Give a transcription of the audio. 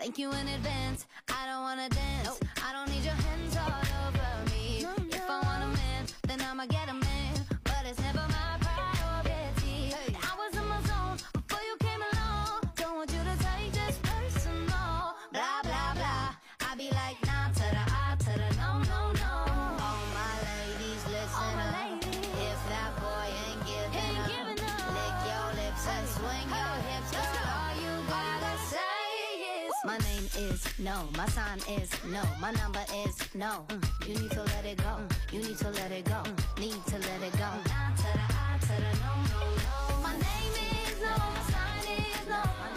Thank you in advance. I don't wanna dance. Nope. I don't need your hands all over me. No, no. If I want a man, then I'ma get a man. But it's never my priority. Hey. I was in my zone before you came along. Don't want you to take this personal. Blah, blah, blah. I be like, nah to the I to the no, no, no. All my ladies, listen up. If that boy ain't giving up, lick your lips and swing your hips. Girl, all you gotta say is, my name is no, my sign is no, my number is no. You need to let it go. You need to let it go. Need to let it go. Nah to the I to the no, no, no. My name is no, my sign is no.